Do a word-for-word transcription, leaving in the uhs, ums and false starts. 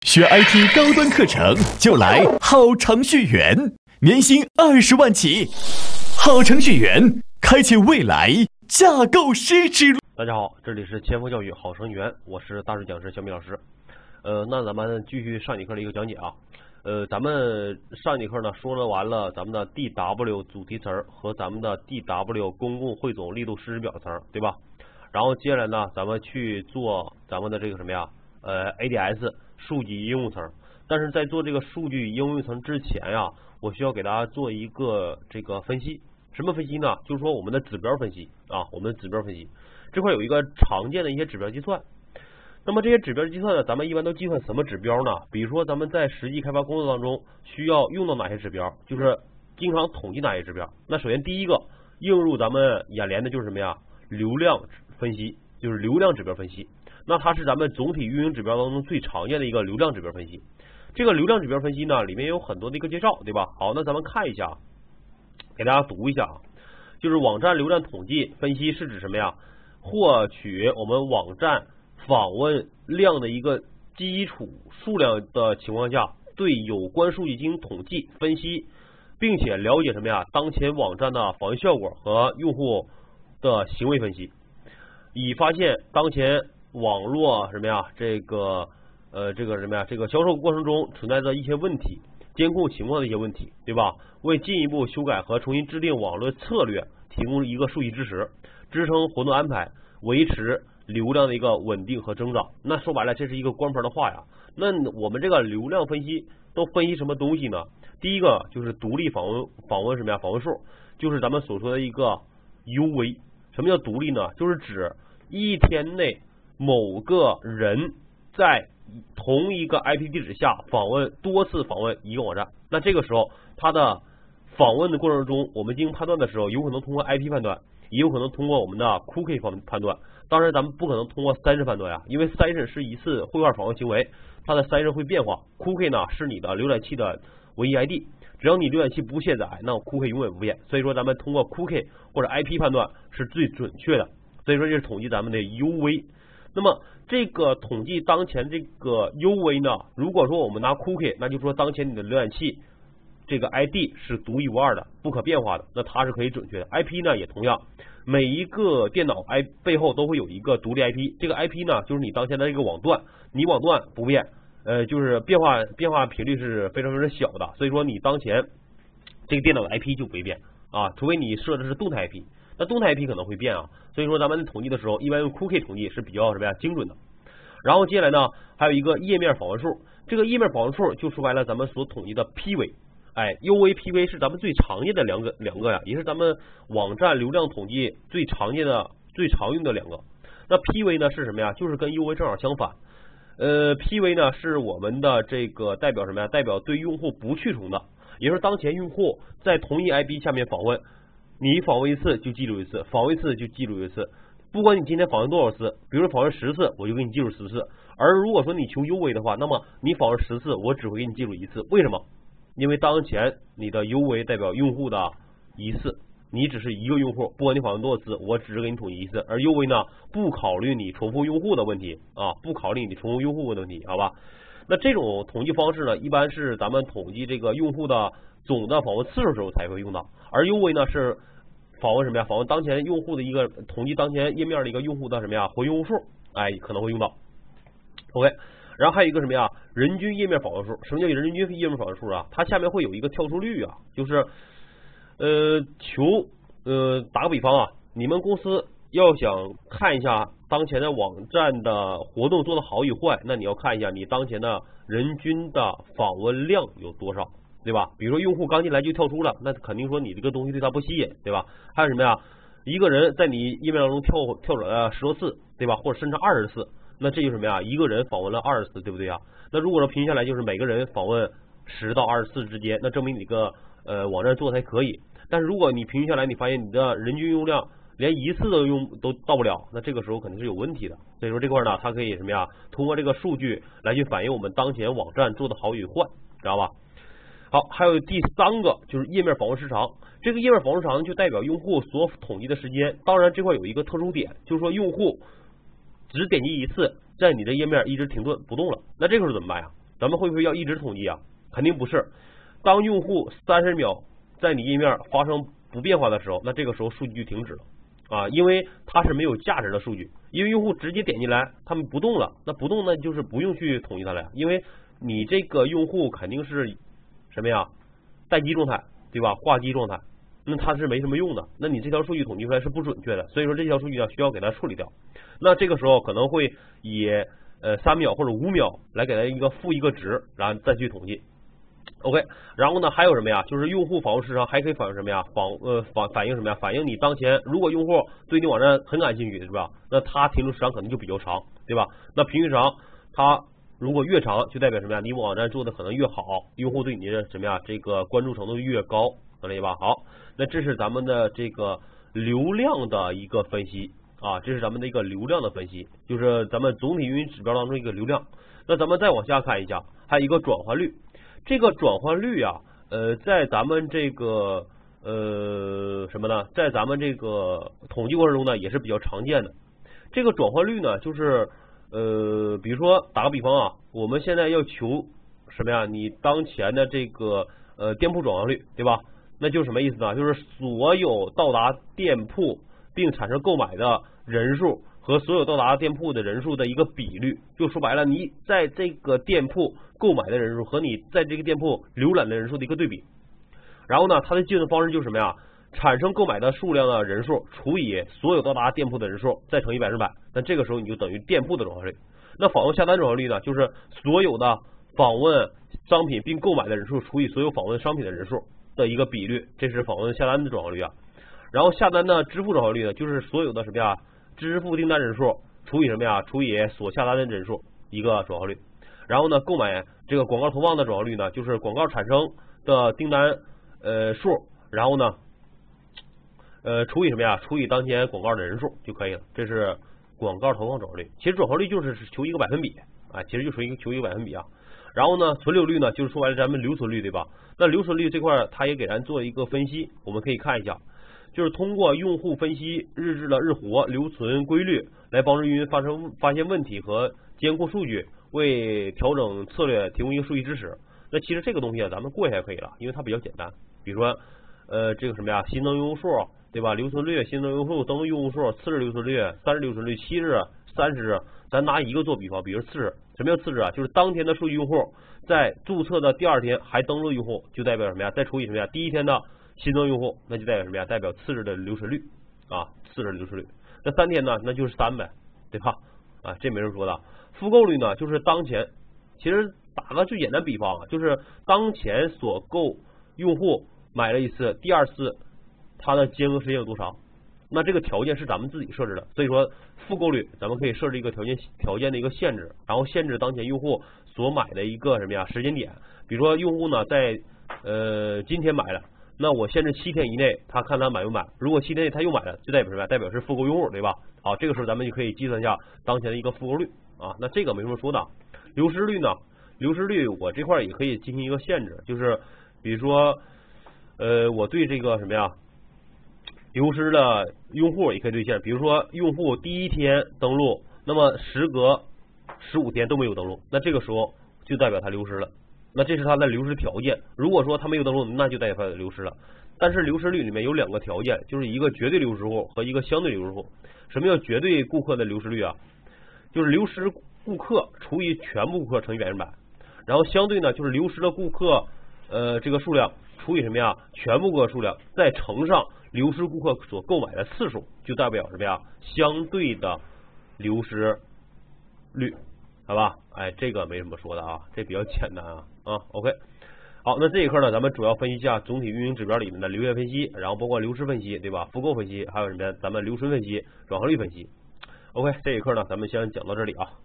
学 I T 高端课程就来好程序员，年薪二十万起。好程序员，开启未来架构师之路。 大家好，这里是千锋教育好程序员，我是大师讲师小米老师。呃，那咱们继续上节课的一个讲解啊。呃，咱们上节课呢说了完了咱们的 D W 主题词和咱们的 D W 公共汇总力度实时表层，对吧？然后接下来呢，咱们去做咱们的这个什么呀？呃 A D S 数据应用层。但是在做这个数据应用层之前呀，我需要给大家做一个这个分析。什么分析呢？就是说我们的指标分析啊，我们的指标分析这块有一个常见的一些指标计算。那么这些指标计算呢，咱们一般都计算什么指标呢？比如说咱们在实际开发工作当中需要用到哪些指标，就是经常统计哪些指标。那首先第一个映入咱们眼帘的就是什么呀？流量分析，就是流量指标分析。那它是咱们总体运营指标当中最常见的一个流量指标分析。这个流量指标分析呢，里面有很多的一个介绍，对吧？好，那咱们看一下，给大家读一下啊，就是网站流量统计分析是指什么呀？获取我们网站访问量的一个基础数量的情况下，对有关数据进行统计分析，并且了解什么呀？当前网站的访问效果和用户的行为分析，以发现当前网络什么呀？这个呃这个什么呀？这个销售过程中存在的一些问题，监控情况的一些问题，对吧？为进一步修改和重新制定网络策略提供一个数据支持，支撑活动安排，维持流量的一个稳定和增长。那说白了，这是一个官方的话呀。那我们这个流量分析都分析什么东西呢？第一个就是独立访问访问什么呀？访问数，就是咱们所说的一个 U V。什么叫独立呢？就是指一天内某个人在同一个 I P 地址下访问多次访问一个网站。那这个时候它的访问的过程中，我们进行判断的时候，有可能通过 I P 判断，也有可能通过我们的 Cookie 方判断。当然咱们不可能通过 Session 判断呀，因为 Session 是一次绘画访问行为，它的 Session 会变化。Cookie 呢是你的浏览器的唯一 I D， 只要你浏览器不卸载，那 Cookie 永远不变。所以说咱们通过 Cookie 或者 I P 判断是最准确的。所以说这是统计咱们的 U V。那么这个统计当前这个 U V 呢，如果说我们拿 Cookie， 那就说当前你的浏览器这个 I D 是独一无二的，不可变化的，那它是可以准确的。I P 呢也同样，每一个电脑 I 背后都会有一个独立 I P， 这个 I P 呢就是你当前的这个网段，你网段不变，呃，就是变化变化频率是非常非常小的，所以说你当前这个电脑的 I P 就不会变啊，除非你设的是动态 I P， 那动态 I P 可能会变啊，所以说咱们统计的时候一般用 Cookie 统计是比较什么呀精准的。然后接下来呢还有一个页面访问数，这个页面访问数就说白了咱们所统计的 P V。哎 ，U V P V 是咱们最常见的两个两个呀，也是咱们网站流量统计最常见的、最常用的两个。那 P V 呢是什么呀？就是跟 U V 正好相反。呃 ，P V 呢是我们的这个代表什么呀？代表对用户不去重的，也就是当前用户在同一 I P 下面访问，你访问一次就记录一次，访问一次就记录一次。不管你今天访问多少次，比如说访问十次，我就给你记录十次。而如果说你求 U V 的话，那么你访问十次，我只会给你记录一次。为什么？因为当前你的 U V 代表用户的一次，你只是一个用户，不管你访问多少次，我只是给你统计一次。而 U V 呢，不考虑你重复用户的问题啊，不考虑你重复用户的问题，好吧？那这种统计方式呢，一般是咱们统计这个用户的总的访问次数时候才会用到，而 U V 呢是访问什么呀？访问当前用户的一个统计当前页面的一个用户的什么呀？活跃用户，哎，可能会用到。OK。然后还有一个什么呀？人均页面访问数。什么叫人均页面访问数啊？它下面会有一个跳出率啊，就是呃求呃打个比方啊，你们公司要想看一下当前的网站的活动做得好与坏，那你要看一下你当前的人均的访问量有多少，对吧？比如说用户刚进来就跳出了，那肯定说你这个东西对他不吸引，对吧？还有什么呀？一个人在你页面当中跳跳转了十多次，对吧？或者甚至二十次。那这就是什么呀？一个人访问了二十次，对不对呀？那如果说平均下来就是每个人访问十到二十次之间，那证明你这个呃网站做的还可以。但是如果你平均下来，你发现你的人均用量连一次都用都到不了，那这个时候肯定是有问题的。所以说这块呢，它可以什么呀？通过这个数据来去反映我们当前网站做的好与坏，知道吧？好，还有第三个就是页面访问时长。这个页面访问时长就代表用户所统计的时间。当然这块有一个特殊点，就是说用户只点击一次，在你的页面一直停顿不动了，那这个时候怎么办呀？ 咱们会不会要一直统计啊？肯定不是。当用户三十秒在你页面发生不变化的时候，那这个时候数据就停止了啊，因为它是没有价值的数据，因为用户直接点进来，他们不动了，那不动呢就是不用去统计它了，因为你这个用户肯定是什么呀？待机状态，对吧？挂机状态，那它是没什么用的，那你这条数据统计出来是不准确的，所以说这条数据呢需要给它处理掉。那这个时候可能会以呃三秒或者五秒来给它一个负一个值，然后再去统计。OK， 然后呢还有什么呀？就是用户访问时长还可以反映什么呀？访呃反反映什么呀？反映你当前如果用户对你网站很感兴趣，是吧？那他停留时长可能就比较长，对吧？那平均长它如果越长，就代表什么呀？你网站做的可能越好，用户对你的什么呀？这个关注程度越高，能理解吧？好，那这是咱们的这个流量的一个分析啊，这是咱们的一个流量的分析，就是咱们总体运营指标当中一个流量。那咱们再往下看一下，还有一个转换率。这个转换率啊，呃，在咱们这个呃什么呢？在咱们这个统计过程中呢，也是比较常见的。这个转换率呢，就是呃，比如说打个比方啊，我们现在要求什么呀？你当前的这个呃店铺转换率，对吧？那就是什么意思呢？就是所有到达店铺并产生购买的人数和所有到达店铺的人数的一个比率，就说白了，你在这个店铺购买的人数和你在这个店铺浏览的人数的一个对比。然后呢，它的计算方式就是什么呀？产生购买的数量的人数除以所有到达店铺的人数，再乘以百分百。那这个时候你就等于店铺的转换率。那访问下单转换率呢，就是所有的访问商品并购买的人数除以所有访问商品的人数的一个比率，这是访问下单的转换率啊。然后下单的支付转换率呢，就是所有的什么呀？支付订单人数除以什么呀？除以所下单的人数一个转换率。然后呢，购买这个广告投放的转换率呢，就是广告产生的订单呃数，然后呢呃除以什么呀？除以当前广告的人数就可以了。这是广告投放转换率。其实转换率就是求一个百分比啊，其实就求一个求一个百分比啊。然后呢，存留率呢，就是说白了咱们留存率，对吧？那留存率这块它也给咱做一个分析，我们可以看一下。就是通过用户分析日志的日活留存规律，来帮助运营发生发现问题和监控数据，为调整策略提供一个数据支持。那其实这个东西啊，咱们过一下就可以了，因为它比较简单。比如说，呃，这个什么呀，新增用户数，对吧？留存率、新增用户、登录用户数、次日留存率、三日留存率、七日、三十日，咱拿一个做比方，比如次日。什么叫次日啊？就是当天的数据用户在注册的第二天还登录用户，就代表什么呀？再除以什么呀？第一天的新增用户，那就代表什么呀？代表次日的留存率啊，次日的留存率。那三天呢，那就是三呗，对吧？啊，这没人说的。复购率呢，就是当前，其实打个最简单比方啊，就是当前所购用户买了一次，第二次它的间隔时间有多长？那这个条件是咱们自己设置的，所以说复购率咱们可以设置一个条件条件的一个限制，然后限制当前用户所买的一个什么呀时间点。比如说用户呢在呃今天买了。那我限制七天以内，他看他买不买。如果七天内他又买了，就代表什么呀？代表是复购用户，对吧？好，这个时候咱们就可以计算一下当前的一个复购率啊。那这个没什么说的。流失率呢？流失率我这块也可以进行一个限制，就是比如说，呃，我对这个什么呀，流失的用户也可以对限。比如说用户第一天登录，那么时隔十五天都没有登录，那这个时候就代表他流失了。那这是它的流失条件。如果说它没有登录，那就代表它流失了。但是流失率里面有两个条件，就是一个绝对流失户和一个相对流失户。什么叫绝对顾客的流失率啊？就是流失顾客除以全部顾客乘以百分百，然后相对呢就是流失的顾客呃这个数量除以什么呀？全部顾客数量再乘上流失顾客所购买的次数，就代表什么呀？相对的流失率。好吧，哎，这个没什么说的啊，这比较简单啊啊 ，OK， 好，那这一课呢，咱们主要分析一下总体运营指标里面的流月分析，然后包括流失分析，对吧？复购分析，还有什么呀？咱们留存分析、转化率分析。OK， 这一课呢，咱们先讲到这里啊。